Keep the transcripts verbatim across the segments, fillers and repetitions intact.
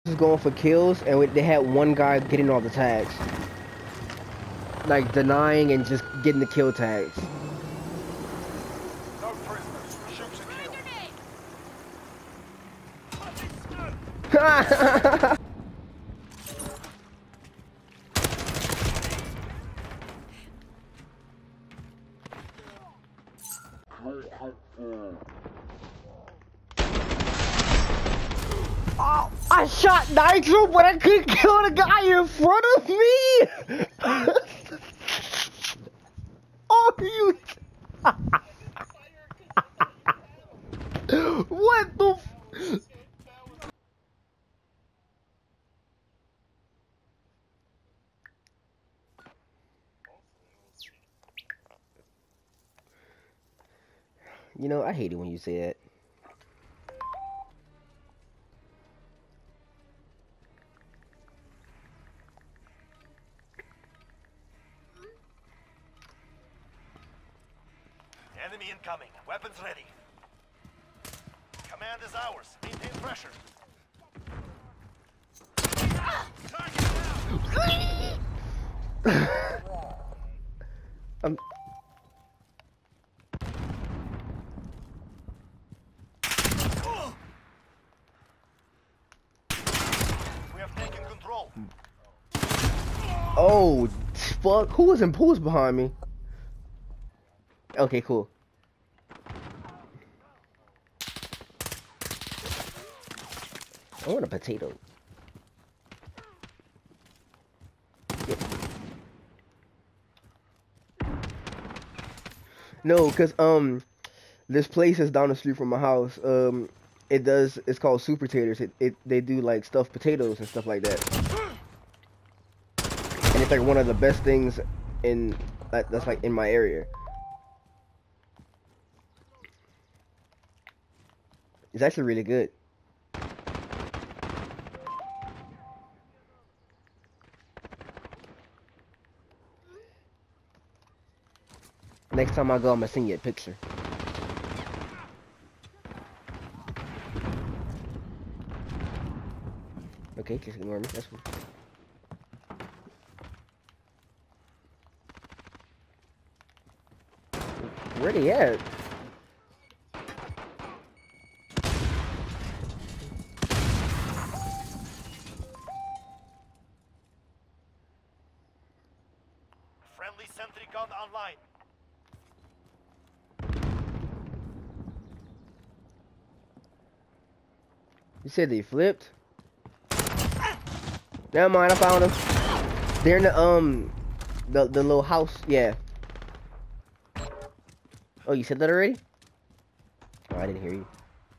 was going for kills, and they had one guy getting all the tags, like denying and just getting the kill tags. No prisoners. Shoot to kill. Oh, I shot Nitro, but I couldn't kill the guy in front of me. Oh, you! What the? F You know, I hate it when you say that. Enemy incoming. Weapons ready. Command is ours. Maintain pressure. I'm. We have taken control. Oh, fuck! Who was in pools behind me? Okay, cool. I want a potato. Yeah. No, cause um, this place is down the street from my house. Um, it does. It's called Super Taters. It, it they do like stuffed potatoes and stuff like that. And it's like one of the best things in that, that's like in my area. It's actually really good. Next time I go, I'm gonna send you a picture. Okay, just ignore me. That's cool. Where they at? Friendly sentry gun online. You said they flipped? Never mind, I found them. They're in the um the the little house, yeah. Oh, you said that already? Oh, I didn't hear you.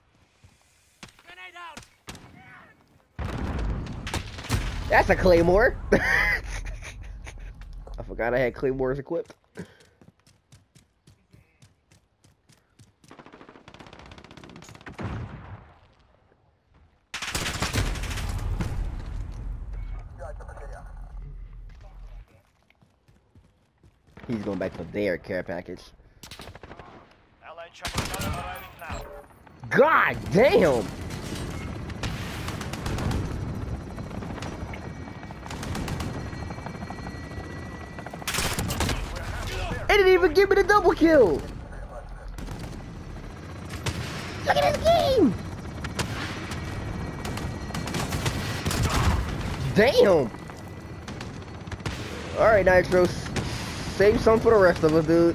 That's a claymore. I forgot I had claymores equipped. He's going back for their care package. Allied chopper gun arriving now. God damn! It didn't even give me the double kill! Look at this game! Damn! Alright, Nitro. Save some for the rest of us, dude.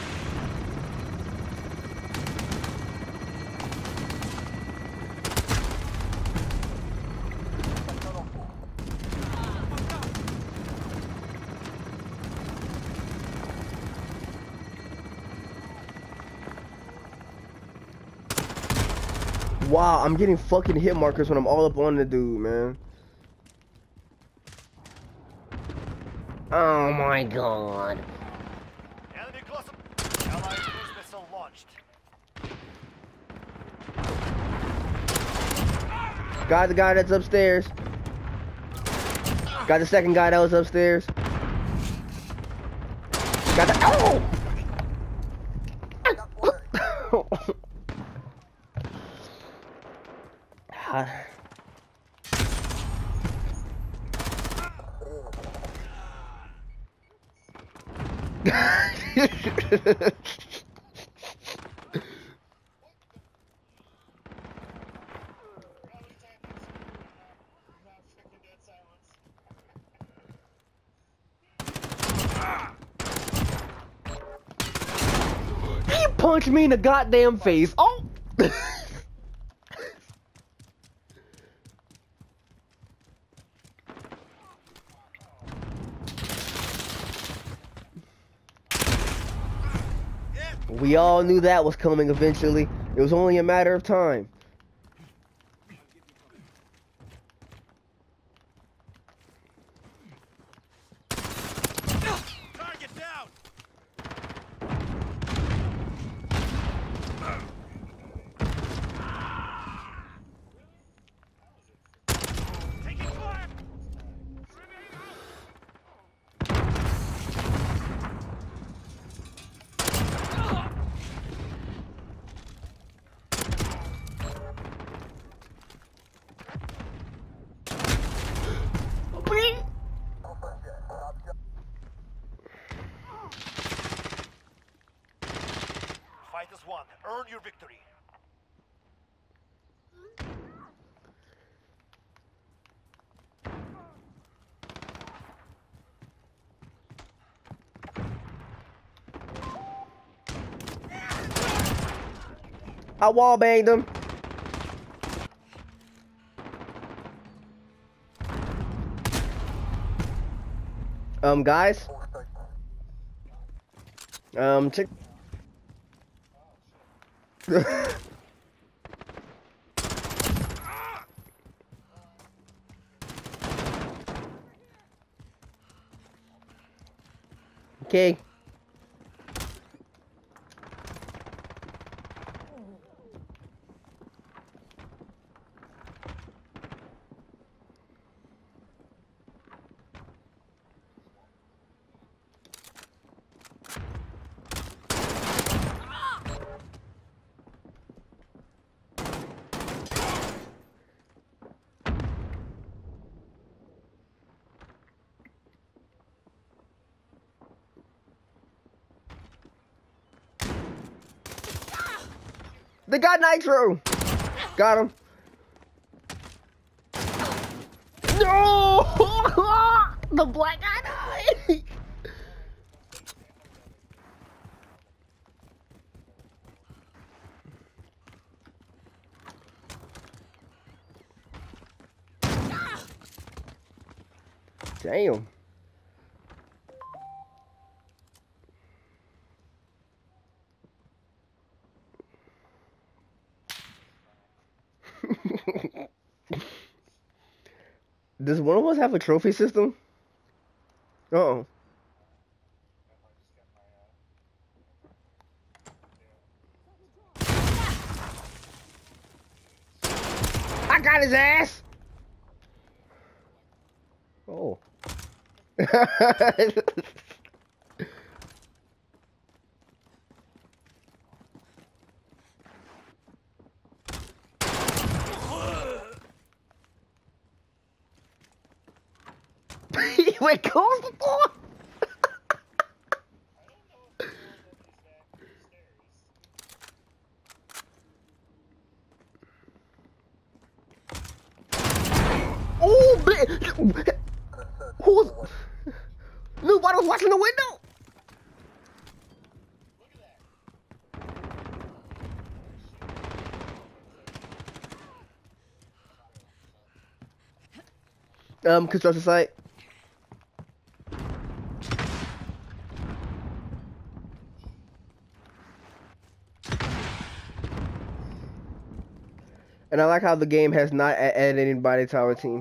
Wow, I'm getting fucking hit markers when I'm all up on the dude, man. Oh my god. Enemy close up. Allied cruise missile launched. Got the guy that's upstairs. Got the second guy that was upstairs. Got the oh! He punched me in the goddamn face. Oh. We all knew that was coming eventually. It was only a matter of time. Target down. Taking fire. Fight as one. Earn your victory. I wall banged him. Um, guys. Um, check. Okay. They got Nitro. Got him. No! The black eye. Damn. Does one of us have a trophy system? Uh oh. I got his ass. Oh. Wait, goes before? Oh, man. Who's... Nobody's watching the window. Um, construction site. And I like how the game has not added anybody to our team.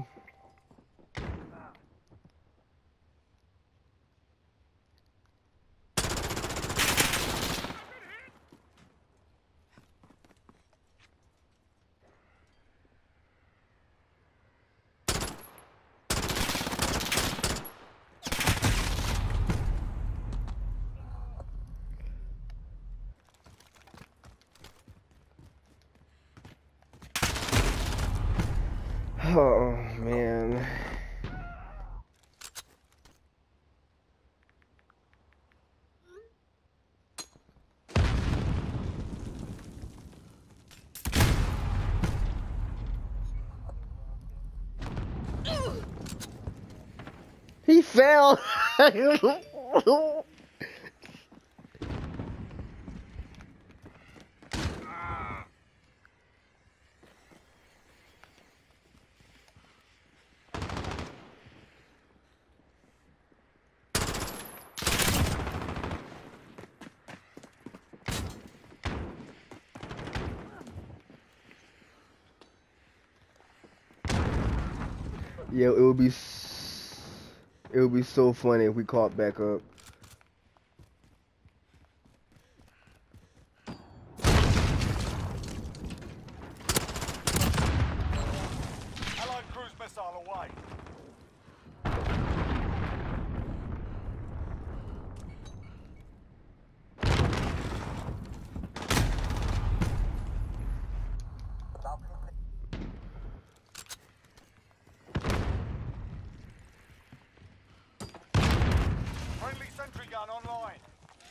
Oh, man. fell. Yeah, it would be s- it would be so funny if we caught back up. Allied cruise missile away. Friendly sentry gun online.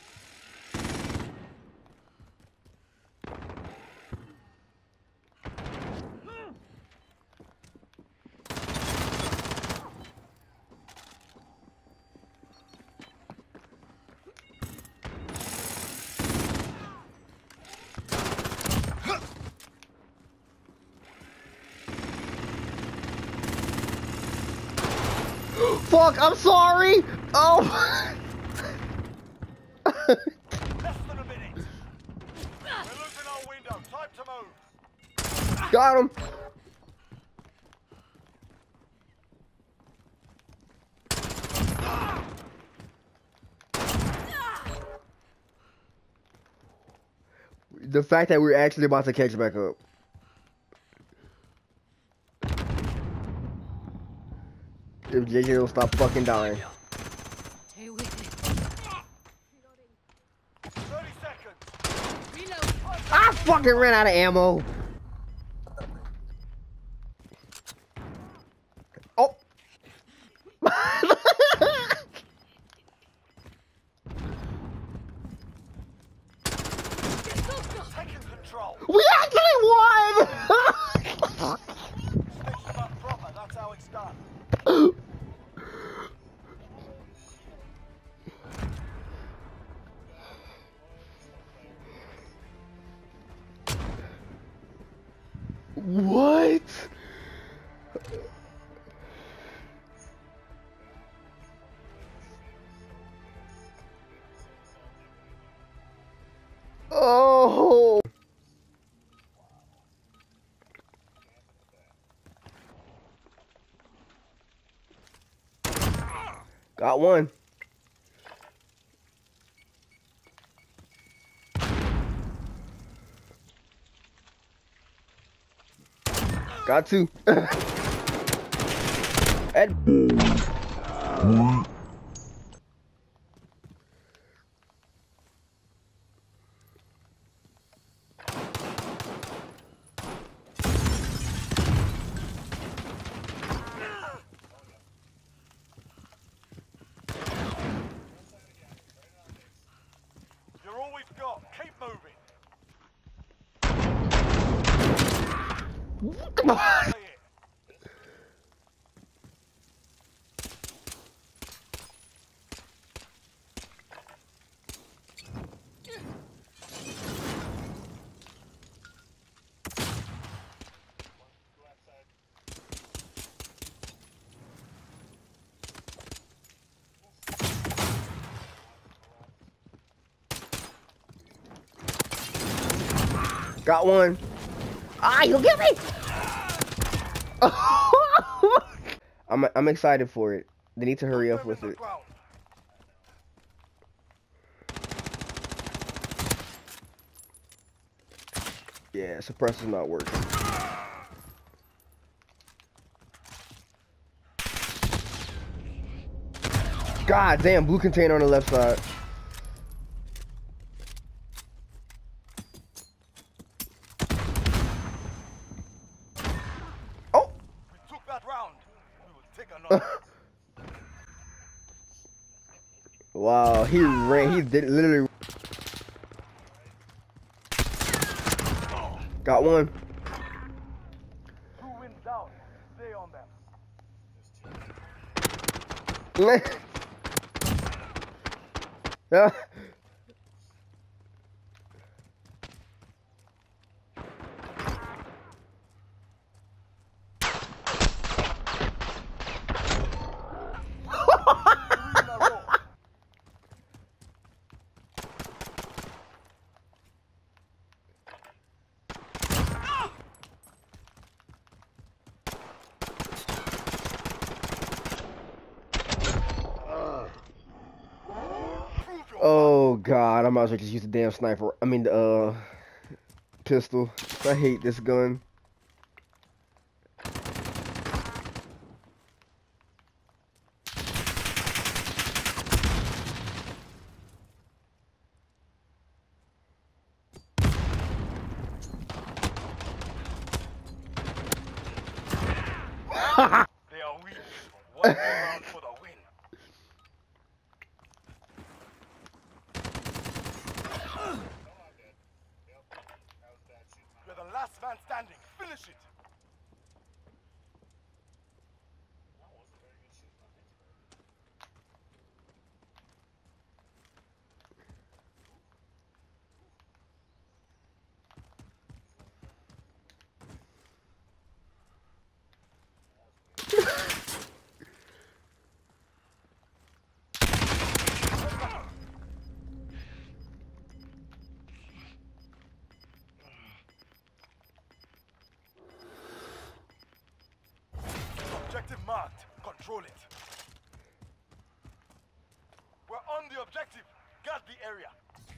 Fuck! I'm sorry. Oh. Less than a minute. We're losing our window. Time to move. Got him. The fact that we're actually about to catch back up. If J J don't stop fucking dying. Stay with me. thirty seconds. Reload. I fucking ran out of ammo. Oh. Taking control. We actually won. Stitch them up proper. That's how it's done. What? Oh. Got one. Got two. Ed. You're all we've got. Keep moving. Come on. Play it. Got one. Ah, you get me. I'm I'm excited for it. They need to hurry up with it. Yeah, suppressor's not working. God damn, blue container on the left side. Oh! We took that round. We will take another. Wow, he ran. He did literally. Got one. Two wins down. Stay on them. Yeah. Oh god, I might as well just use the damn sniper. I mean the uh pistol. I hate this gun. They are weak. One more round for the win. You're the last man standing. Finish it. Objective marked. Control it. We're on the objective. Guard the area.